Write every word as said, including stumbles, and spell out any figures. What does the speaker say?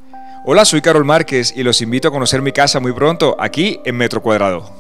Hola, soy Carol Márquez y los invito a conocer mi casa muy pronto aquí en Metro Cuadrado.